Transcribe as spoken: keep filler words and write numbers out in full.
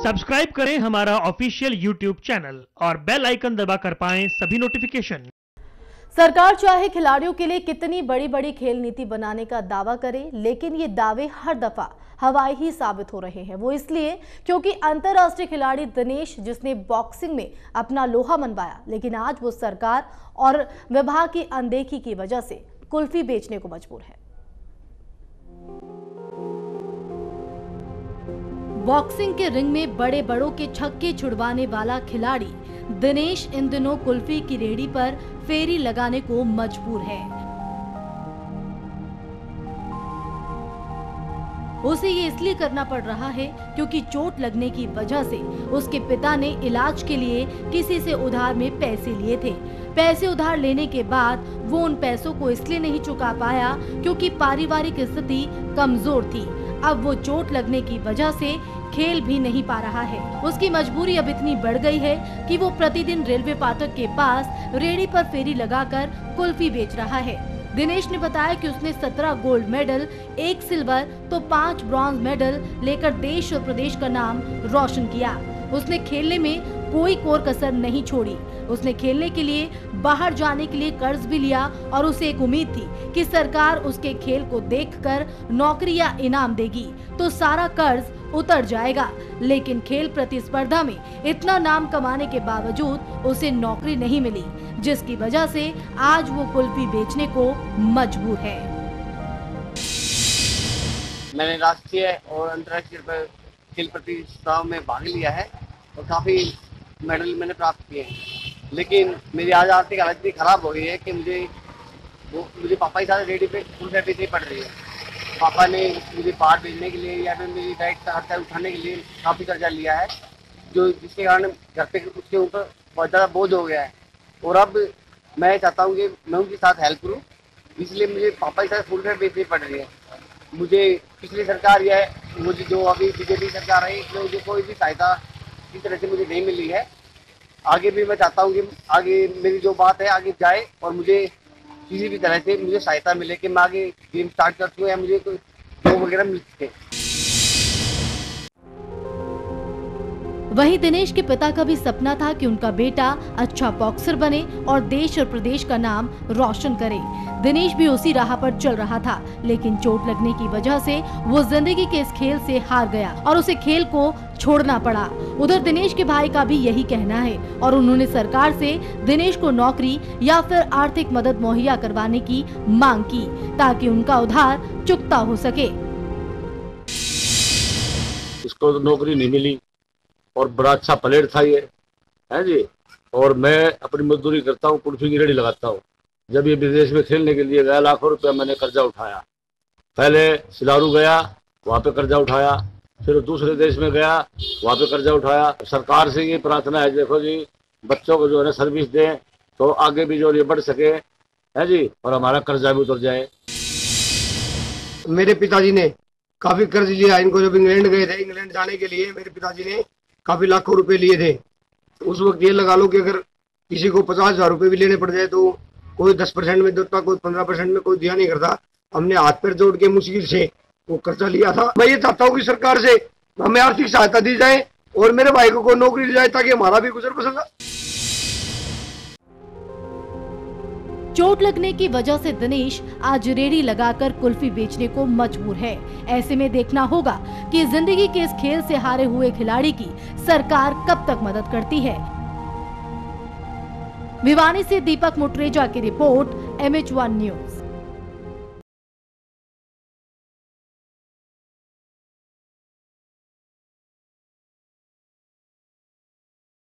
Subscribe करें हमारा official YouTube channel और बेल आइकन दबाकर पाएं सभी नोटिफिकेशन। सरकार चाहे खिलाड़ियों के लिए कितनी बड़ी बड़ी खेल नीति बनाने का दावा करे, लेकिन ये दावे हर दफा हवाई ही साबित हो रहे हैं। वो इसलिए क्योंकि अंतर्राष्ट्रीय खिलाड़ी दिनेश, जिसने बॉक्सिंग में अपना लोहा मनवाया, लेकिन आज वो सरकार और विभाग की अनदेखी की वजह से कुल्फी बेचने को मजबूर है। बॉक्सिंग के रिंग में बड़े बड़ों के छक्के छुड़वाने वाला खिलाड़ी दिनेश इन दिनों कुल्फी की रेहड़ी पर फेरी लगाने को मजबूर है। उसे ये इसलिए करना पड़ रहा है क्योंकि चोट लगने की वजह से उसके पिता ने इलाज के लिए किसी से उधार में पैसे लिए थे। पैसे उधार लेने के बाद वो उन पैसों को इसलिए नहीं चुका पाया क्योंकि पारिवारिक स्थिति कमजोर थी। अब वो चोट लगने की वजह से खेल भी नहीं पा रहा है। उसकी मजबूरी अब इतनी बढ़ गई है कि वो प्रतिदिन रेलवे फाटक के पास रेहड़ी पर फेरी लगाकर कुल्फी बेच रहा है। दिनेश ने बताया कि उसने सत्रह गोल्ड मेडल, एक सिल्वर तो पाँच ब्रॉन्ज मेडल लेकर देश और प्रदेश का नाम रोशन किया। उसने खेलने में कोई कोर कसर नहीं छोड़ी। उसने खेलने के लिए बाहर जाने के लिए कर्ज भी लिया और उसे एक उम्मीद थी कि सरकार उसके खेल को देखकर नौकरी या इनाम देगी तो सारा कर्ज उतर जाएगा। लेकिन खेल प्रतिस्पर्धा में इतना नाम कमाने के बावजूद उसे नौकरी नहीं मिली, जिसकी वजह से आज वो कुल्फी बेचने को मजबूर है। मैंने राष्ट्रीय और अंतर्राष्ट्रीय खेल प्रतियोगिताओं में भाग लिया है और काफी मेडल मैंने प्राप्त किए हैं, लेकिन मेरी आज आर्थिक हालत इतनी खराब हो गई है कि मुझे वो मुझे पापा के साथ रेडी पे फुल फैट बेचनी पड़ रही है। पापा ने मुझे बाहर भेजने के लिए या फिर मेरी डाइट का खर्चा उठाने के लिए काफ़ी कर्जा लिया है, जो जिसके कारण घर पे उसके ऊपर बहुत ज़्यादा बोझ हो गया है। और अब मैं चाहता हूँ कि मैं उनके साथ हेल्प करूँ, इसलिए मुझे पापा के साथ फुल फैट बेचनी पड़ रही है। मुझे पिछली सरकार या मुझे जो अभी बीजेपी सरकार है, इसमें मुझे कोई भी सहायता इस तरह से मुझे नहीं मिली है। आगे भी मैं चाहता हूँ कि आगे मेरी जो बात है आगे जाए और मुझे किसी भी तरह से मुझे सहायता मिले कि मैं आगे गेम स्टार्ट कर सकूँ या मुझे कोई जॉब वगैरह मिल सके। वहीं दिनेश के पिता का भी सपना था कि उनका बेटा अच्छा बॉक्सर बने और देश और प्रदेश का नाम रोशन करे। दिनेश भी उसी राह पर चल रहा था, लेकिन चोट लगने की वजह से वो जिंदगी के इस खेल से हार गया और उसे खेल को छोड़ना पड़ा। उधर दिनेश के भाई का भी यही कहना है और उन्होंने सरकार से दिनेश को नौकरी या फिर आर्थिक मदद मुहैया करवाने की मांग की ताकि उनका उधार चुकता हो सके। इसको तो नौकरी नहीं मिली और बड़ा अच्छा प्लेयर था ये, है जी। और मैं अपनी मजदूरी करता हूँ, कुल्फी की रेहड़ी लगाता हूँ। जब ये विदेश में खेलने के लिए गया, लाखों रुपया मैंने कर्जा उठाया। पहले सिलारू गया, वहाँ पे कर्जा उठाया, फिर दूसरे देश में गया, वहाँ पे कर्जा उठाया। सरकार से ये प्रार्थना है, देखो जी बच्चों को जो है ना सर्विस दें तो आगे भी जो ये बढ़ सके, है जी, और हमारा कर्जा भी उतर जाए। मेरे पिताजी ने काफी कर्ज लिया इनको। जब इंग्लैंड गए थे, इंग्लैंड जाने के लिए मेरे पिताजी ने काफी लाखों रुपए लिए थे। उस वक्त ये लगा लो कि अगर किसी को पचास हजार रुपए भी लेने पड़ जाए तो कोई दस परसेंट में देता, कोई पंद्रह परसेंट में, कोई दिया नहीं करता। हमने हाथ पैर जोड़ के मुश्किल से वो कर्जा लिया था। मैं ये चाहता हूँ कि सरकार से हमें आर्थिक सहायता दी जाए और मेरे भाई को कोई नौकरी दी जाए ताकि हमारा भी गुजर बसर। चोट लगने की वजह से दिनेश आज रेहड़ी लगाकर कुल्फी बेचने को मजबूर है। ऐसे में देखना होगा कि जिंदगी के इस खेल से हारे हुए खिलाड़ी की सरकार कब तक मदद करती है। भिवानी से दीपक मुटरेजा की report, M H one news.